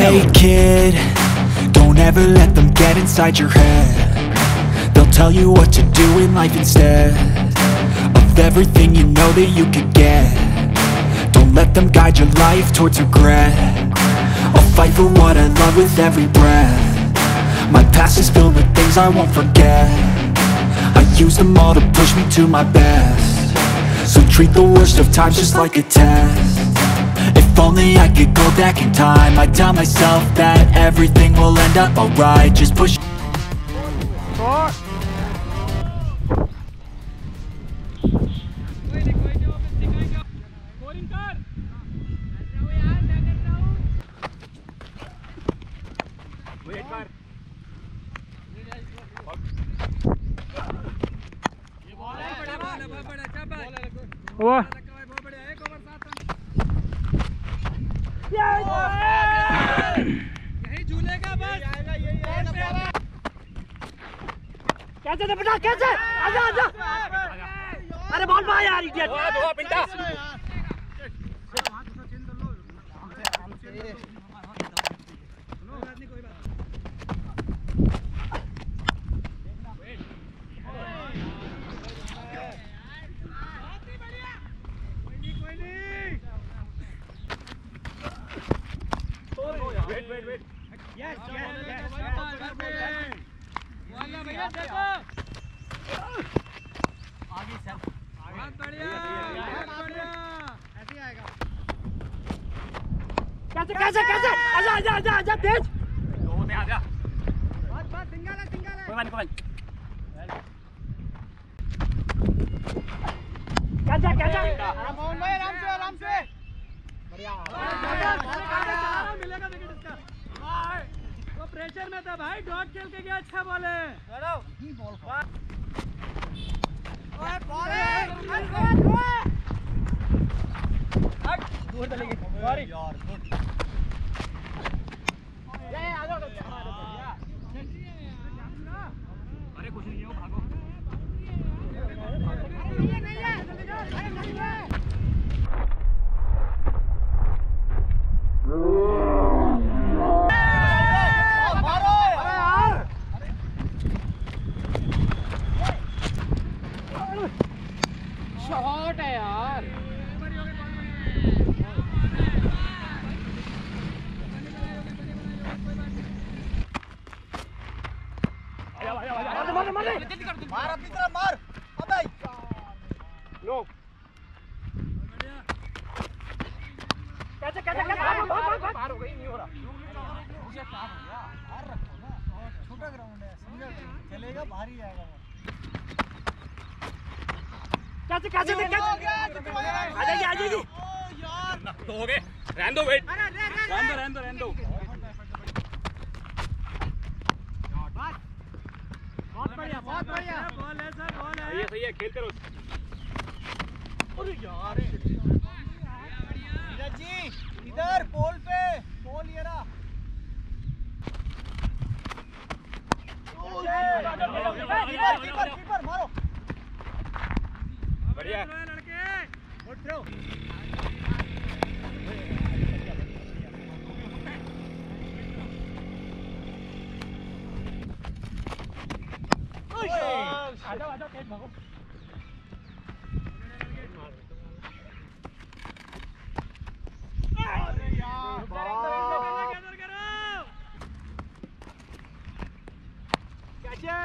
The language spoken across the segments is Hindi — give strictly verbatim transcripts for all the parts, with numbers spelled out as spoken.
Hey kid, don't ever let them get inside your head. They'll tell you what to do in life instead of everything you know that you could get. Don't let them guide your life towards regret. I'll fight for what I love with every breath. My past is filled with things I won't forget. I use them all to push me to my best. So treat the worst of times just like a test. If only I could go back in time, I'd tell myself that everything will end up alright. Just push. वाह यही झूलेगा बस। कैसे दे बेटा कैसे? आजा आजा। अरे बॉल मार यार इडियट। दो दो Pinta. Wait wait wait yes yes वाला भैया देखो आगे सर बहुत बढ़िया बहुत बढ़िया ऐसे आएगा। कैसे कैसे कैसे? आजा आजा आजा आजा तेज। दो पे आजा। बस बस सिंगल है सिंगल है। कोई बात कोई कैसे कैसे? आराम मोहन भाई आराम से आराम से बढ़िया मिलेगा विकेट इसका। वो प्रेशर में था भाई, डॉट खेल के गया। अच्छा बॉल है। चलो ही बॉल ओए बॉल है हट दूर चलेगी। सॉरी यार गुड ये आ जाओ। अरे कुछ नहीं है वो भागो। नहीं है नहीं है जल्दी जाओ। अरे नहीं है शॉट है यार। मार मार मार मार अपनी तरफ मार। अबे नो कैसे कैसे कैसे? पार हो गई नहीं हो रहा। मुझे पार हो गया। बाहर रखो ना, छोटा ग्राउंड है सिंगल चलेगा बाहर ही आएगा। कैसे कैसे कैसे? आ जाइए आ जाइए। ओ यार तो हो गए। रहने दो वेट। अरे रहने रहने दो रहने दो रहने दो। बहुत बढ़िया बहुत बढ़िया बॉल है सर बॉल है। सही है सही है खेलते रहो। अरे यार नीरज जी इधर पोल पे पोल ये रहा। कीपर कीपर कीपर मारो। बढ़िया लड़के गुड थ्रो। आ जाओ आ जाओ तेज भागो। अरे यार इधर करो कैचे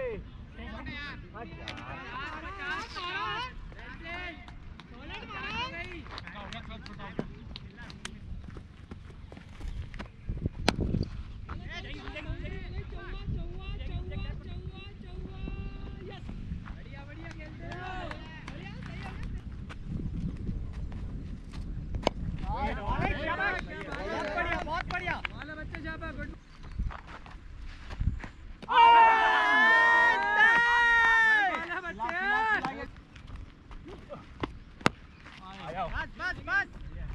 बहुत बढ़िया वाला बच्चे जाबा गुड। वाला बच्चे बस बस बस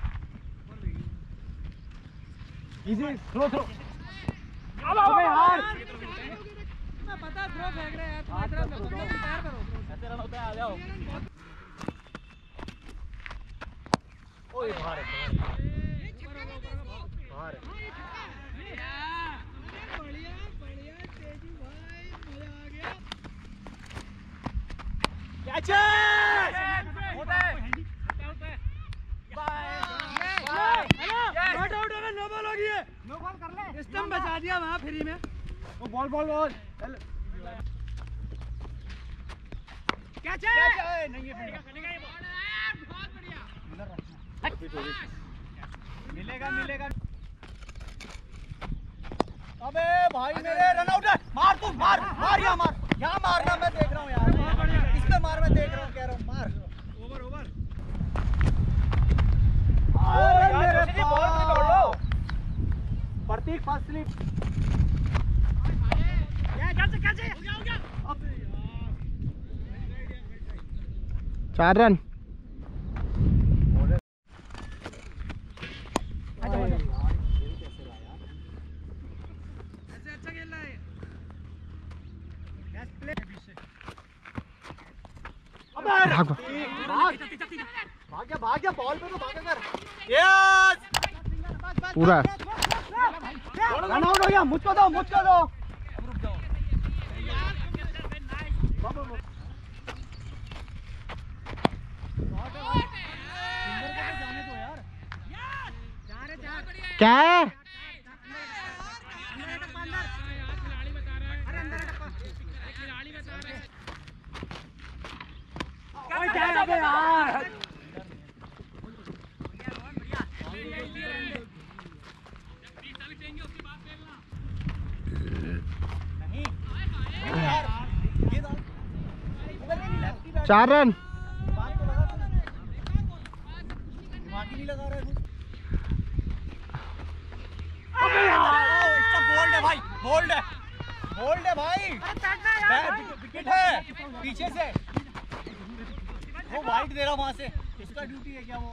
इजी थ्रो थ्रो। अबे यार मैं पता थ्रो फेंक रहे हैं तुम इधर तुम लोग पैर करो। ऐसे रन होता है। आ जाओ। ओए बाहर है बाहर है। स्टंप बचा दिया वहाँ फ्री में। वो बॉल बॉल बॉल कैच है नहीं है मिलेगा मिलेगा। अबे भाई मेरे रन आउट है। मार तू मार मार यहाँ मार यहाँ मारना मैं देख रहा हूँ यार। इस पे मार मैं देख रहा हूँ कह रहा हूँ मार। Over over Prateek first slip चार रन। भाग भाग जा भाग जा बॉल पे तो भागा कर। यस पूरा रन आउट हो गया। मुझको दो मुझको दो। क्या है? चार रन। बोल्ड है भाई बोल्ड है बोल्ड है भाई। विकेट है पीछे से वो वाइट दे रहा वहां से। इसका ड्यूटी है क्या? वो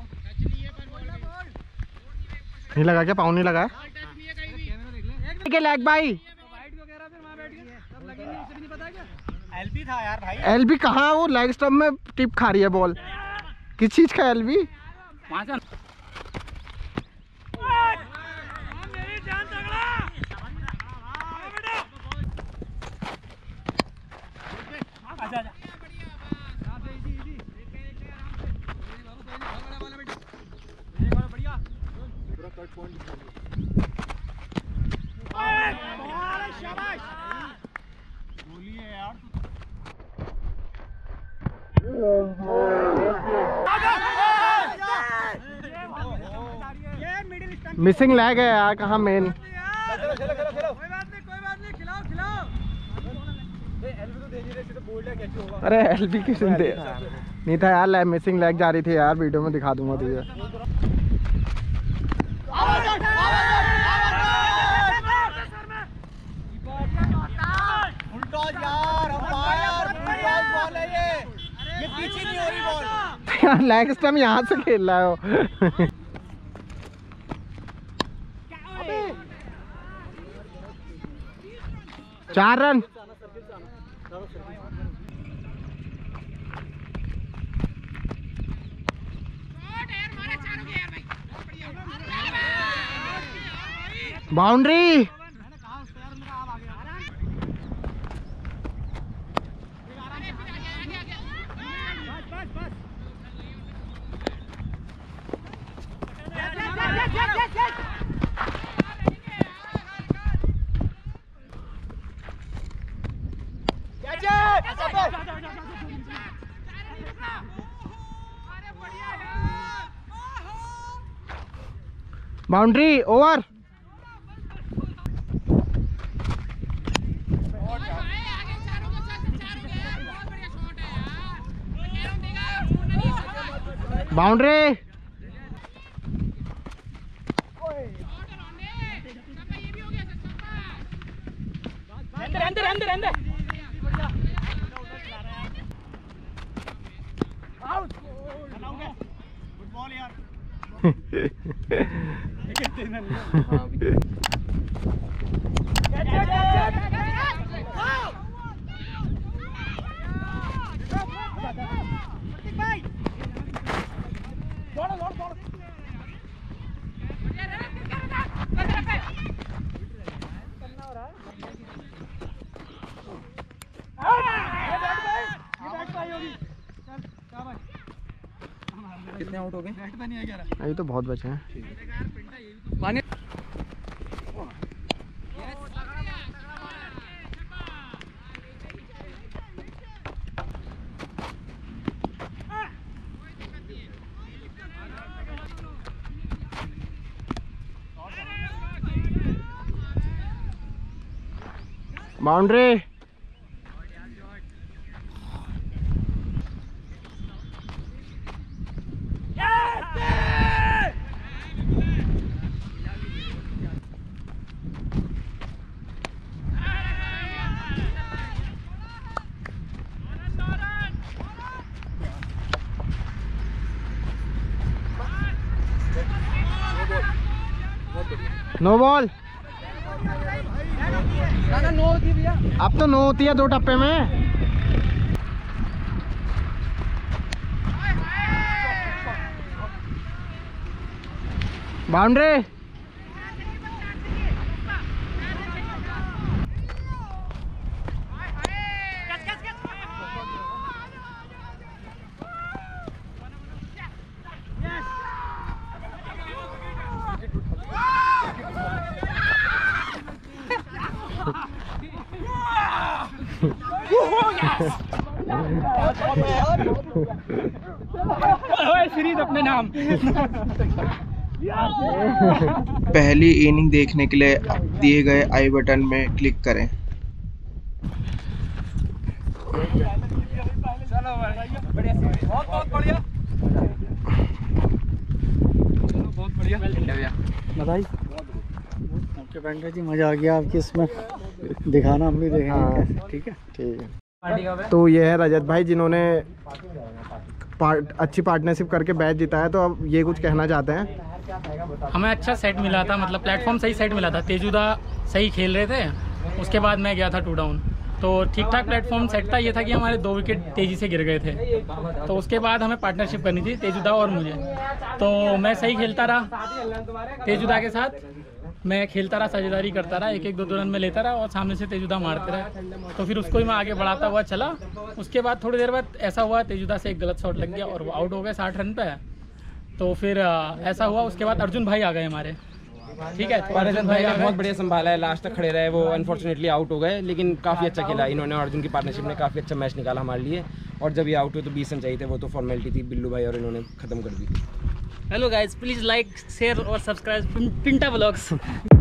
नहीं लगा क्या? पाउन नहीं लगा के लैग भाई। वाइट वगैरह फिर वहां बैठ गया तब लगे नहीं। उसे भी नहीं पता क्या एलबी था यार भाई। एलबी कहाँ? वो लेग स्टंप में टिप खा रही है बॉल। किस चीज का एलबी? मिसिंग लैग है यार। कहाँ मेन? चलो चलो चलो चलो कोई बात नहीं कोई बात नहीं खिलाओ खिलाओ। एलबी तो दे नहीं रहे थे तो बोल्ड है कैसे होगा? अरे एलबी किस ने दे नहीं था यार। लैग मिसिंग लैग जा रही थी यार। वीडियो में दिखा दूंगा तुझे। यार अंपायर फुटबॉल बॉल है ये। ये पीछे नहीं हो रही बॉल। यार लेग स्टंप यहाँ से खेल रहा है वो। चार run. Boundary. Boundary over. Boundary. अंदर अंदर अंदर फुटबॉल यार। कितने आउट हो गए? अभी तो बहुत बचे हैं। बाउंड्री। No ball. नो होती है भैया। अब तो नो होती है दो टप्पे में। बाउंड्री। सीरीज अपने नाम। पहली इनिंग देखने के लिए दिए गए आई बटन में क्लिक करें। चलो भाई, बढ़िया, बहुत बहुत बढ़िया, चलो बहुत बढ़िया। बताइए आपके पेंटर जी, मजा आ गया आपकी इसमें दिखाना, हम भी देखेंगे। ठीक है ठीक है। तो ये है रजत भाई जिन्होंने पार्ट अच्छी पार्टनरशिप करके मैच जिताया, तो अब ये कुछ कहना चाहते हैं। हमें अच्छा सेट मिला था, मतलब प्लेटफॉर्म सही सेट मिला था। तेजुदा सही खेल रहे थे, उसके बाद मैं गया था टू डाउन, तो ठीक ठाक प्लेटफॉर्म सेट था। ये था कि हमारे दो विकेट तेज़ी से गिर गए थे, तो उसके बाद हमें पार्टनरशिप करनी थी तेजुदा और मुझे। तो मैं सही खेलता रहा तेजुदा के साथ, मैं खेलता रहा, साझेदारी करता रहा, एक एक दो दो रन में लेता रहा और सामने से तेजुदा मारते रहे। तो फिर उसको ही मैं आगे बढ़ाता हुआ चला। उसके बाद थोड़ी देर बाद ऐसा हुआ, तेजुदा से एक गलत शॉट लग गया और वो आउट हो गए साठ रन पे। तो फिर ऐसा हुआ, उसके बाद अर्जुन भाई आ गए हमारे। ठीक है, तो अर्जुन भाई ने बहुत बढ़िया संभाला है, लास्ट तक खड़े रहे। वो अनफॉर्चुनेटली आउट हो गए, लेकिन काफ़ी अच्छा खेला इन्होंने। अर्जुन की पार्टनरशिप ने काफ़ी अच्छा मैच निकाला हमारे लिए। और जब ये आउट हुए तो बीस रन चाहिए थे, वो तो फॉर्मेलिटी थी, बिल्लू भाई और इन्होंने ख़त्म कर दी। Hello guys, please like share और सब्सक्राइब पिंटा ब्लॉग्स।